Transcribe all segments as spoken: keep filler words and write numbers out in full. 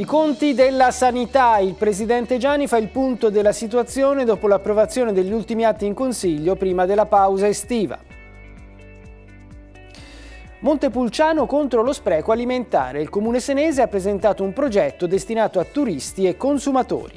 I conti della sanità. Il presidente Giani fa il punto della situazione dopo l'approvazione degli ultimi atti in Consiglio prima della pausa estiva. Montepulciano contro lo spreco alimentare. Il comune senese ha presentato un progetto destinato a turisti e consumatori.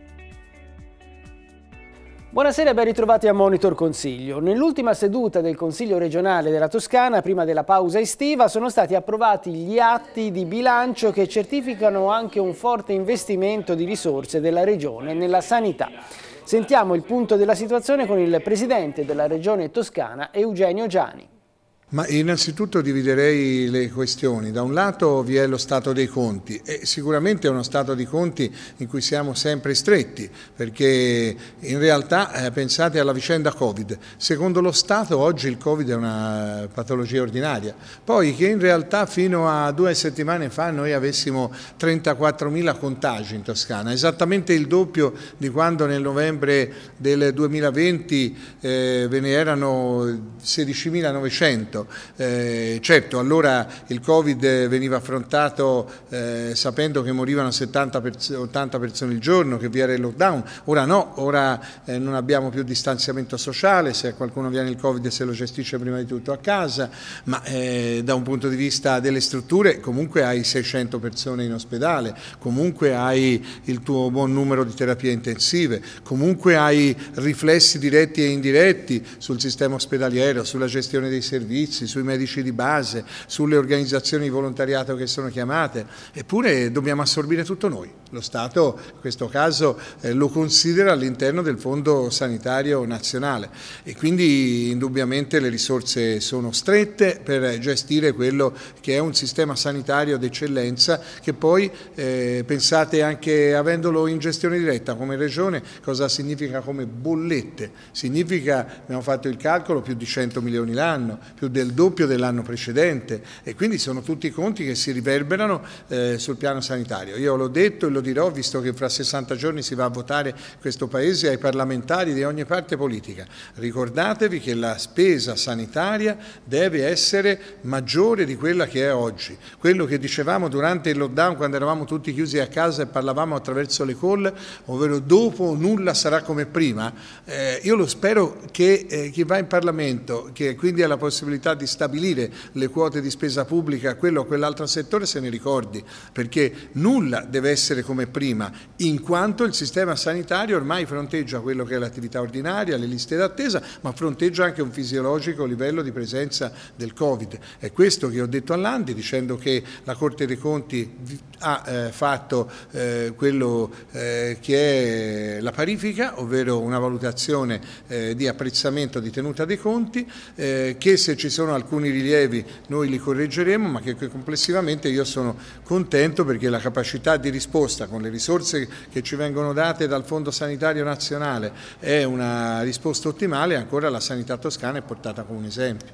Buonasera e ben ritrovati a Monitor Consiglio. Nell'ultima seduta del Consiglio regionale della Toscana, prima della pausa estiva, sono stati approvati gli atti di bilancio che certificano anche un forte investimento di risorse della Regione nella sanità. Sentiamo il punto della situazione con il Presidente della Regione Toscana, Eugenio Giani. Ma innanzitutto dividerei le questioni. Da un lato vi è lo stato dei conti e sicuramente è uno stato di conti in cui siamo sempre stretti, perché in realtà eh, pensate alla vicenda Covid. Secondo lo Stato oggi il Covid è una patologia ordinaria, poi che in realtà fino a due settimane fa noi avessimo trentaquattromila contagi in Toscana, esattamente il doppio di quando nel novembre del duemilaventi eh, ve ne erano sedicimilanovecento. Eh, certo, allora il Covid veniva affrontato eh, sapendo che morivano settanta ottanta persone il giorno, che vi era il lockdown. Ora no, ora eh, non abbiamo più distanziamento sociale, se a qualcuno viene il Covid se lo gestisce prima di tutto a casa, ma eh, da un punto di vista delle strutture comunque hai seicento persone in ospedale, comunque hai il tuo buon numero di terapie intensive, comunque hai riflessi diretti e indiretti sul sistema ospedaliero, sulla gestione dei servizi, sui medici di base, sulle organizzazioni di volontariato che sono chiamate, eppure dobbiamo assorbire tutto noi. Lo Stato in questo caso eh, lo considera all'interno del Fondo Sanitario Nazionale e quindi indubbiamente le risorse sono strette per gestire quello che è un sistema sanitario d'eccellenza che poi eh, pensate anche avendolo in gestione diretta come Regione cosa significa come bollette? Significa, abbiamo fatto il calcolo, più di cento milioni l'anno, più del doppio dell'anno precedente e quindi sono tutti conti che si riverberano eh, sul piano sanitario. Io l'ho detto e lo dirò, visto che fra sessanta giorni si va a votare questo Paese ai parlamentari di ogni parte politica. Ricordatevi che la spesa sanitaria deve essere maggiore di quella che è oggi. Quello che dicevamo durante il lockdown quando eravamo tutti chiusi a casa e parlavamo attraverso le call, ovvero dopo nulla sarà come prima, eh, io lo spero che eh, chi va in Parlamento, che quindi ha la possibilità di stabilire le quote di spesa pubblica a quello o quell'altro settore se ne ricordi, perché nulla deve essere come prima, in quanto il sistema sanitario ormai fronteggia quello che è l'attività ordinaria, le liste d'attesa, ma fronteggia anche un fisiologico livello di presenza del Covid. È questo che ho detto a Landi, dicendo che la Corte dei Conti ha eh, fatto eh, quello eh, che è la parifica, ovvero una valutazione eh, di apprezzamento di tenuta dei conti, eh, che se ci sono alcuni rilievi noi li correggeremo, ma che, che complessivamente io sono contento perché la capacità di risposta con le risorse che ci vengono date dal Fondo Sanitario Nazionale è una risposta ottimale e ancora la sanità toscana è portata come un esempio.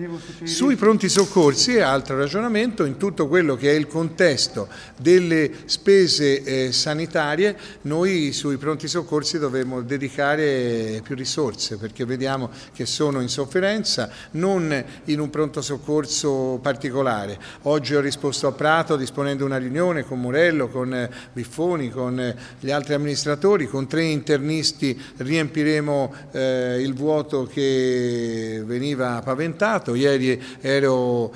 Sui pronti soccorsi è altro ragionamento, in tutto quello che è il contesto delle spese eh, sanitarie, noi sui pronti soccorsi dovremo dedicare più risorse perché vediamo che sono in sofferenza, non in un pronto soccorso particolare. Oggi ho risposto a Prato disponendo una riunione con Morello, con Biffoni, con gli altri amministratori, con tre internisti riempiremo eh, il vuoto che veniva paventato. Ieri ero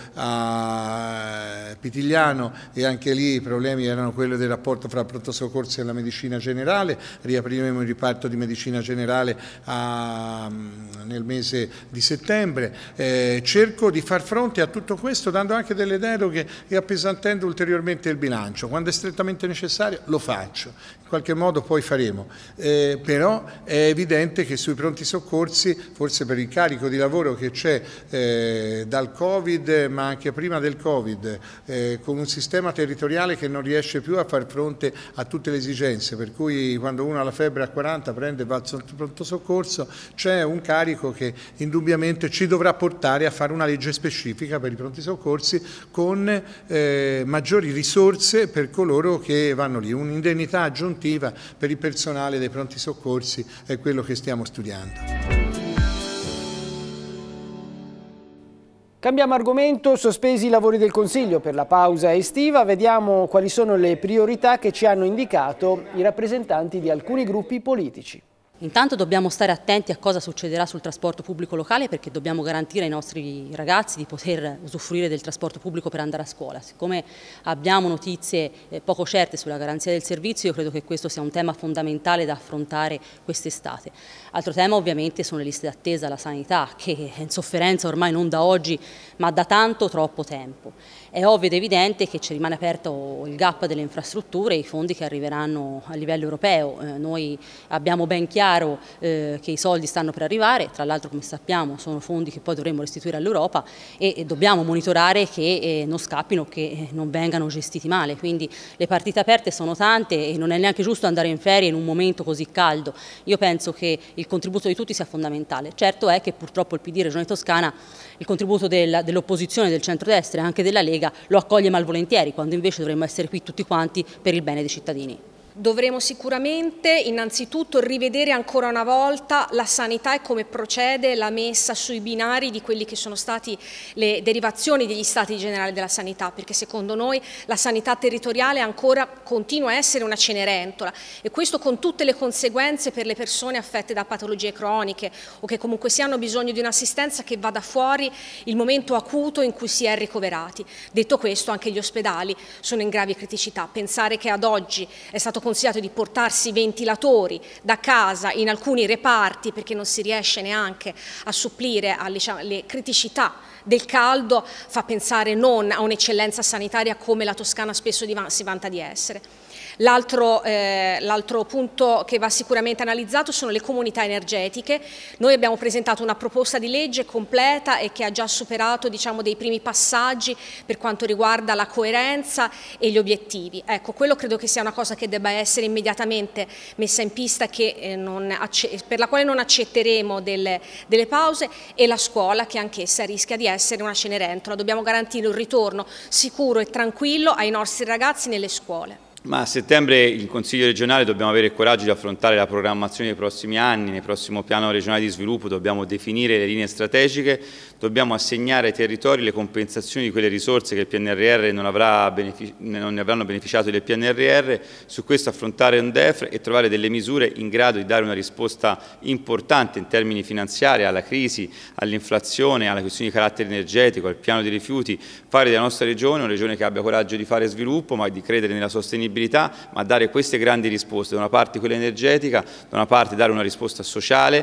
a Pitigliano e anche lì i problemi erano quelli del rapporto fra pronto soccorso e la medicina generale, riapriremo il riparto di medicina generale a, nel mese di settembre. Eh, cerco di far fronte a tutto questo dando anche delle deroghe e appesantendo ulteriormente il bilancio. Quando è strettamente necessario lo faccio, in qualche modo poi faremo, eh, però è evidente che sui pronti soccorsi, forse per il carico di lavoro che c'è eh, dal Covid ma anche prima del Covid, eh, con un sistema territoriale che non riesce più a far fronte a tutte le esigenze, per cui quando uno ha la febbre a quaranta prende e va al pronto soccorso, c'è un carico che indubbiamente ci dovrà portare a fare una legge specifica per i pronti soccorsi con eh, maggiori risorse per coloro che vanno lì, un'indennità aggiuntiva per il personale dei pronti soccorsi è quello che stiamo studiando. Cambiamo argomento, sospesi i lavori del Consiglio per la pausa estiva, vediamo quali sono le priorità che ci hanno indicato i rappresentanti di alcuni gruppi politici. Intanto dobbiamo stare attenti a cosa succederà sul trasporto pubblico locale, perché dobbiamo garantire ai nostri ragazzi di poter usufruire del trasporto pubblico per andare a scuola. Siccome abbiamo notizie poco certe sulla garanzia del servizio, io credo che questo sia un tema fondamentale da affrontare quest'estate. Altro tema ovviamente sono le liste d'attesa, la sanità, che è in sofferenza ormai non da oggi ma da tanto troppo tempo. È ovvio ed evidente che ci rimane aperto il gap delle infrastrutture e i fondi che arriveranno a livello europeo. Eh, noi abbiamo ben chiaro Eh, che i soldi stanno per arrivare, tra l'altro come sappiamo sono fondi che poi dovremo restituire all'Europa e, e dobbiamo monitorare che eh, non scappino, che eh, non vengano gestiti male, quindi le partite aperte sono tante e non è neanche giusto andare in ferie in un momento così caldo. Io penso che il contributo di tutti sia fondamentale. Certo è che purtroppo il P D Regione Toscana il contributo del, dell'opposizione, del centrodestra e anche della Lega lo accoglie malvolentieri, quando invece dovremmo essere qui tutti quanti per il bene dei cittadini. Dovremo sicuramente innanzitutto rivedere ancora una volta la sanità e come procede la messa sui binari di quelli che sono stati le derivazioni degli stati generali della sanità, perché secondo noi la sanità territoriale ancora continua a essere una cenerentola e questo con tutte le conseguenze per le persone affette da patologie croniche o che comunque si hanno bisogno di un'assistenza che vada fuori il momento acuto in cui si è ricoverati. Detto questo, anche gli ospedali sono in gravi criticità. Pensare che ad oggi è stato consigliato di portarsi ventilatori da casa in alcuni reparti perché non si riesce neanche a supplire alle, diciamo, alle criticità del caldo fa pensare non a un'eccellenza sanitaria come la Toscana spesso si vanta di essere. L'altro eh, l'altro punto che va sicuramente analizzato sono le comunità energetiche. Noi abbiamo presentato una proposta di legge completa e che ha già superato diciamo, dei primi passaggi per quanto riguarda la coerenza e gli obiettivi. Ecco, quello credo che sia una cosa che debba essere immediatamente messa in pista, che, eh, non per la quale non accetteremo delle, delle pause, e la scuola, che anch'essa rischia di essere una cenerentola. Dobbiamo garantire un ritorno sicuro e tranquillo ai nostri ragazzi nelle scuole. Ma a settembre in Consiglio regionale dobbiamo avere il coraggio di affrontare la programmazione dei prossimi anni. Nel prossimo piano regionale di sviluppo dobbiamo definire le linee strategiche, dobbiamo assegnare ai territori le compensazioni di quelle risorse che il P N R R non, avrà non ne avranno beneficiato del P N R R, su questo affrontare un D E F e trovare delle misure in grado di dare una risposta importante in termini finanziari alla crisi, all'inflazione, alla questione di carattere energetico, al piano dei rifiuti, fare della nostra regione una regione che abbia coraggio di fare sviluppo, ma di credere nella sostenibilità, ma dare queste grandi risposte, da una parte quella energetica, da una parte dare una risposta sociale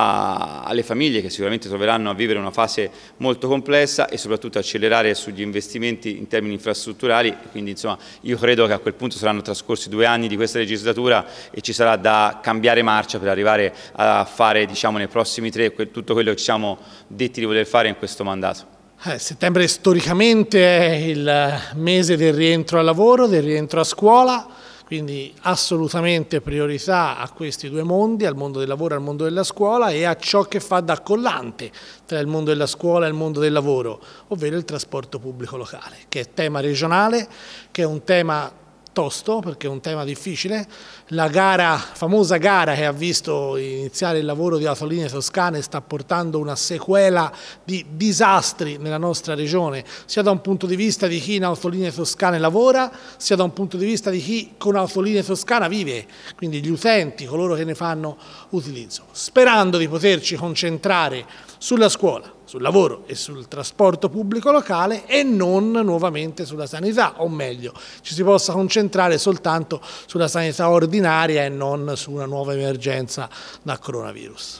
a, alle famiglie che sicuramente troveranno a vivere una fase molto complessa, e soprattutto accelerare sugli investimenti in termini infrastrutturali. Quindi insomma io credo che a quel punto saranno trascorsi due anni di questa legislatura e ci sarà da cambiare marcia per arrivare a fare diciamo, nei prossimi tre tutto quello che ci siamo detti di voler fare in questo mandato. Eh, settembre storicamente è il mese del rientro al lavoro, del rientro a scuola, quindi assolutamente priorità a questi due mondi, al mondo del lavoro e al mondo della scuola, e a ciò che fa da collante tra il mondo della scuola e il mondo del lavoro, ovvero il trasporto pubblico locale, che è tema regionale, che è un tema tosto perché è un tema difficile. La gara, famosa gara che ha visto iniziare il lavoro di Autolinee Toscane sta portando una sequela di disastri nella nostra regione, sia da un punto di vista di chi in Autolinee Toscane lavora, sia da un punto di vista di chi con Autolinee Toscana vive, quindi gli utenti, coloro che ne fanno utilizzo. Sperando di poterci concentrare sulla scuola, sul lavoro e sul trasporto pubblico locale e non nuovamente sulla sanità, o meglio, ci si possa concentrare soltanto sulla sanità ordinaria e non su una nuova emergenza da coronavirus.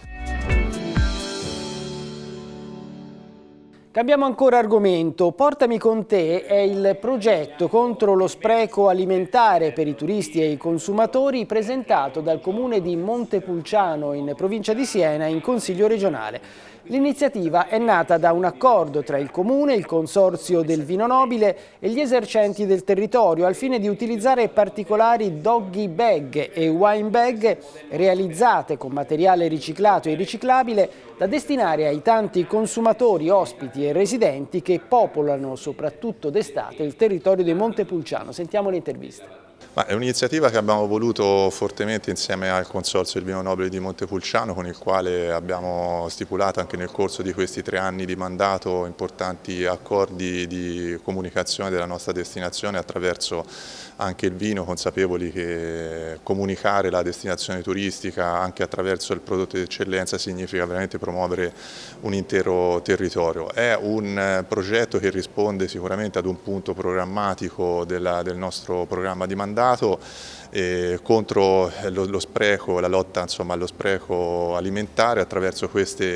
Cambiamo ancora argomento. Portami con te è il progetto contro lo spreco alimentare per i turisti e i consumatori presentato dal Comune di Montepulciano in provincia di Siena in Consiglio regionale. L'iniziativa è nata da un accordo tra il Comune, il Consorzio del Vino Nobile e gli esercenti del territorio al fine di utilizzare particolari doggy bag e wine bag realizzate con materiale riciclato e riciclabile da destinare ai tanti consumatori, ospiti e residenti che popolano soprattutto d'estate il territorio di Montepulciano. Sentiamo l'intervista. Ma è un'iniziativa che abbiamo voluto fortemente insieme al Consorzio del Vino Nobile di Montepulciano, con il quale abbiamo stipulato anche nel corso di questi tre anni di mandato importanti accordi di comunicazione della nostra destinazione attraverso anche il vino, consapevoli che comunicare la destinazione turistica anche attraverso il prodotto di eccellenza significa veramente promuovere un intero territorio. È un progetto che risponde sicuramente ad un punto programmatico della, del nostro programma di mandato, Eh, contro lo, lo spreco, la lotta insomma, allo spreco alimentare attraverso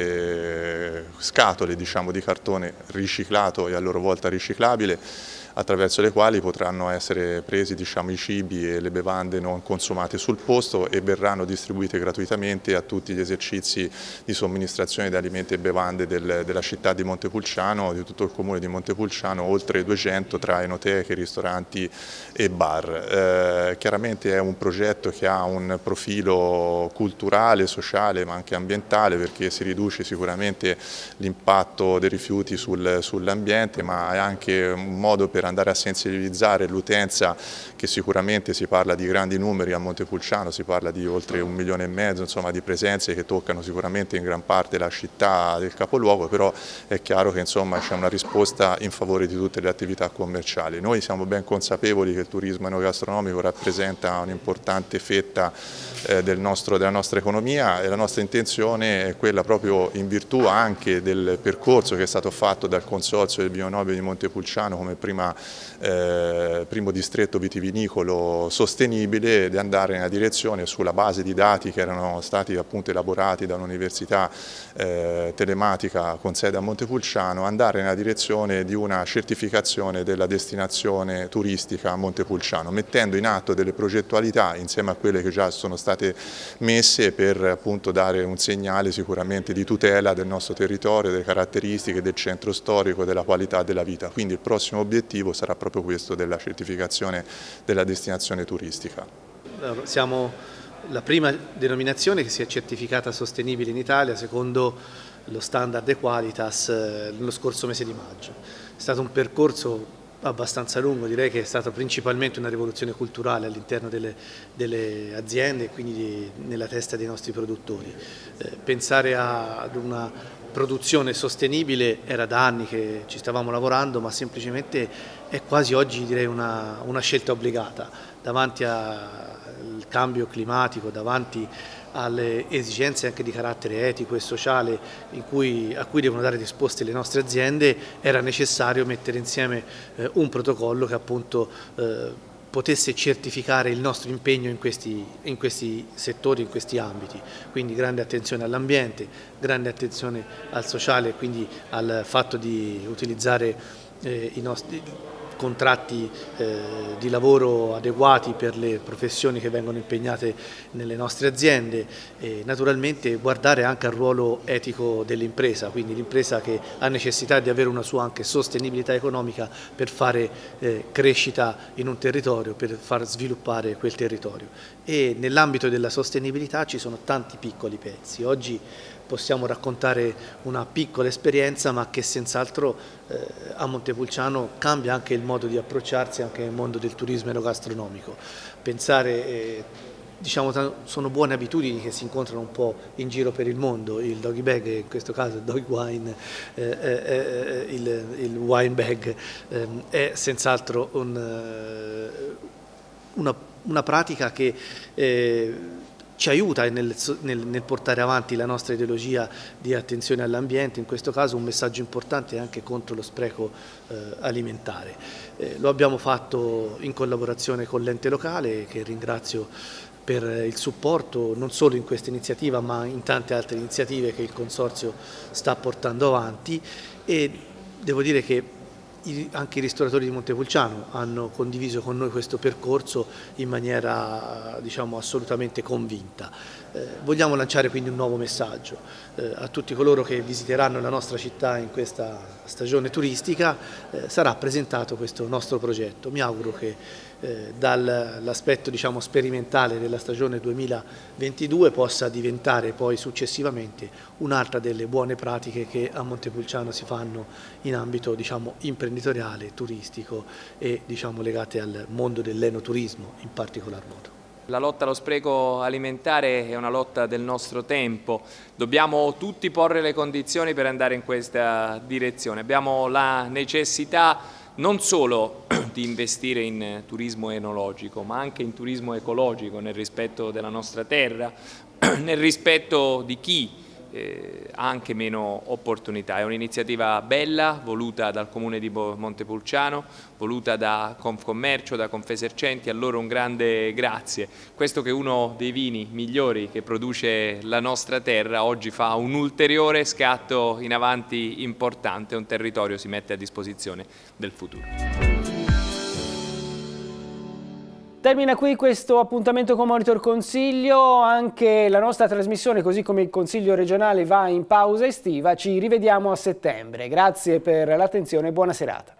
queste scatole diciamo, di cartone riciclato e a loro volta riciclabile, attraverso le quali potranno essere presi diciamo, i cibi e le bevande non consumate sul posto e verranno distribuite gratuitamente a tutti gli esercizi di somministrazione di alimenti e bevande del, della città di Montepulciano, di tutto il comune di Montepulciano, oltre duecento tra enoteche, ristoranti e bar. Eh, chiaramente è un progetto che ha un profilo culturale, sociale ma anche ambientale, perché si riduce sicuramente l'impatto dei rifiuti sul, sull'ambiente, ma è anche un modo per andare a sensibilizzare l'utenza, che sicuramente si parla di grandi numeri a Montepulciano, si parla di oltre un milione e mezzo insomma, di presenze che toccano sicuramente in gran parte la città del capoluogo, però è chiaro che c'è una risposta in favore di tutte le attività commerciali. Noi siamo ben consapevoli che il turismo enogastronomico rappresenta un'importante fetta eh, del nostro, della nostra economia, e la nostra intenzione è quella, proprio in virtù anche del percorso che è stato fatto dal Consorzio del Vino Nobile di Montepulciano come prima Eh, primo distretto vitivinicolo sostenibile, di andare nella direzione, sulla base di dati che erano stati appunto elaborati da un'università eh, telematica con sede a Montepulciano, andare nella direzione di una certificazione della destinazione turistica a Montepulciano, mettendo in atto delle progettualità insieme a quelle che già sono state messe per appunto dare un segnale sicuramente di tutela del nostro territorio, delle caratteristiche del centro storico, della qualità della vita. Quindi il prossimo obiettivo sarà proprio questo della certificazione della destinazione turistica. Siamo la prima denominazione che si è certificata sostenibile in Italia secondo lo standard Equalitas nello scorso mese di maggio. È stato un percorso abbastanza lungo, direi che è stata principalmente una rivoluzione culturale all'interno delle, delle aziende e quindi di, nella testa dei nostri produttori. Eh, pensare a, ad una produzione sostenibile era da anni che ci stavamo lavorando, ma semplicemente è quasi oggi direi una, una scelta obbligata davanti al cambio climatico, davanti alle esigenze anche di carattere etico e sociale in cui, a cui devono dare risposte le nostre aziende. Era necessario mettere insieme eh, un protocollo che appunto eh, potesse certificare il nostro impegno in questi, in questi settori, in questi ambiti. Quindi grande attenzione all'ambiente, grande attenzione al sociale, quindi al fatto di utilizzare eh, i nostri contratti eh, di lavoro adeguati per le professioni che vengono impegnate nelle nostre aziende e naturalmente guardare anche al ruolo etico dell'impresa, quindi l'impresa che ha necessità di avere una sua anche sostenibilità economica per fare eh, crescita in un territorio, per far sviluppare quel territorio. E nell'ambito della sostenibilità ci sono tanti piccoli pezzi. Oggi possiamo raccontare una piccola esperienza, ma che senz'altro eh, a Montepulciano cambia anche il modo di approcciarsi anche nel mondo del turismo enogastronomico. Pensare, eh, diciamo, sono buone abitudini che si incontrano un po' in giro per il mondo, il doggy bag, in questo caso il doggy wine, eh, eh, il, il wine bag, eh, è senz'altro un, eh, una, una pratica che eh, ci aiuta nel, nel, nel portare avanti la nostra ideologia di attenzione all'ambiente, in questo caso un messaggio importante anche contro lo spreco eh, alimentare. Eh, lo abbiamo fatto in collaborazione con l'ente locale, che ringrazio per il supporto non solo in questa iniziativa ma in tante altre iniziative che il Consorzio sta portando avanti, e devo dire che anche i ristoratori di Montepulciano hanno condiviso con noi questo percorso in maniera, diciamo, assolutamente convinta. Eh, vogliamo lanciare quindi un nuovo messaggio eh, a tutti coloro che visiteranno la nostra città in questa stagione turistica. Eh, sarà presentato questo nostro progetto. Mi auguro che eh, dall'aspetto diciamo, sperimentale della stagione duemilaventidue possa diventare poi successivamente un'altra delle buone pratiche che a Montepulciano si fanno in ambito diciamo, imprenditoriale, turistico e diciamo, legate al mondo dell'enoturismo in particolar modo. La lotta allo spreco alimentare è una lotta del nostro tempo, dobbiamo tutti porre le condizioni per andare in questa direzione. Abbiamo la necessità non solo di investire in turismo enologico, ma anche in turismo ecologico, nel rispetto della nostra terra, nel rispetto di chi Eh, ha anche meno opportunità. È un'iniziativa bella, voluta dal Comune di Montepulciano, voluta da Confcommercio, da Confesercenti, a loro un grande grazie. Questo che è uno dei vini migliori che produce la nostra terra oggi fa un ulteriore scatto in avanti importante, un territorio si mette a disposizione del futuro. Termina qui questo appuntamento con Monitor Consiglio, anche la nostra trasmissione così come il Consiglio regionale va in pausa estiva, ci rivediamo a settembre. Grazie per l'attenzione e buona serata.